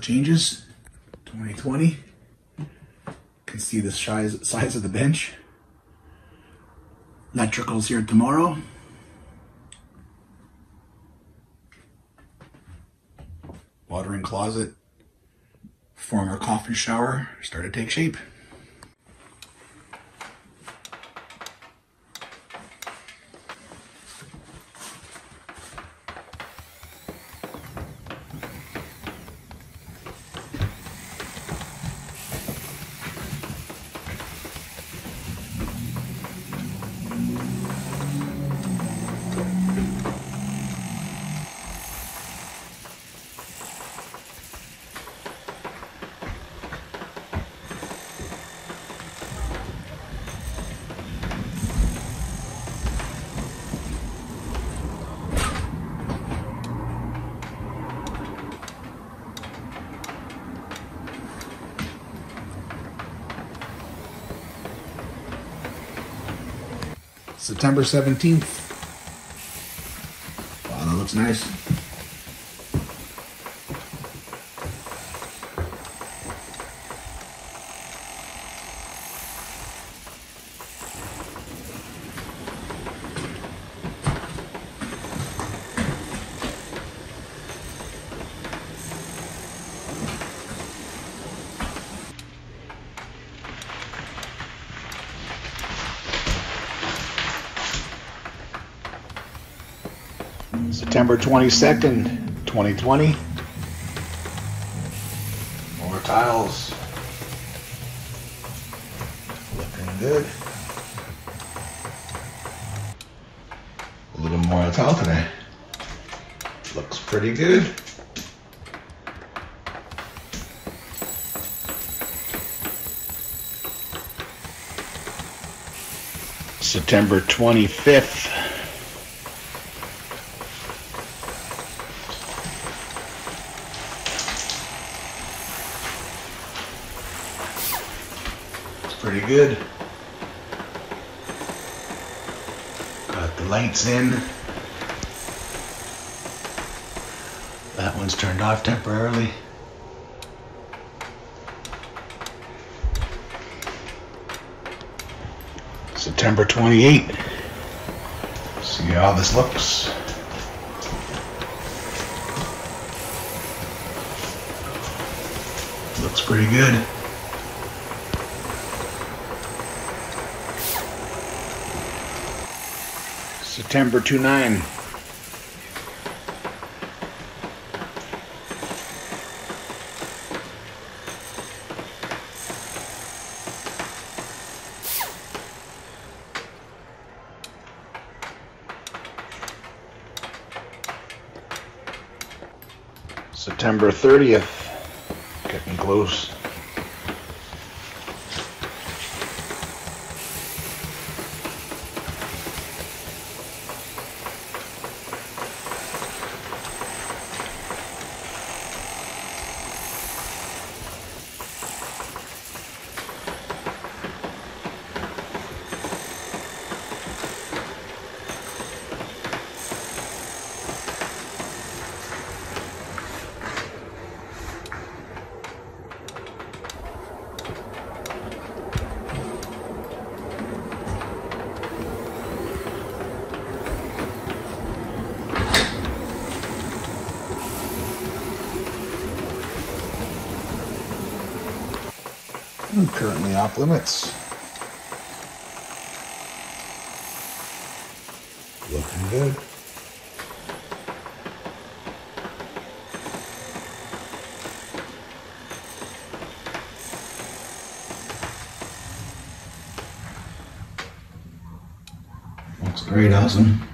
changes. 2020. You can see the size of the bench. Electrical's here tomorrow. Watering closet. Former coffin shower started to take shape. September 17th. Wow, that looks nice. September 22nd, 2020. More tiles. Looking good. A little more tile today. Looks pretty good. September 25th. Pretty good. Got the lights in. That one's turned off temporarily. September 28th. See how this looks. Looks pretty good. September 29. September 30th. Getting close. I'm currently off limits. Looking good. Looks great, awesome.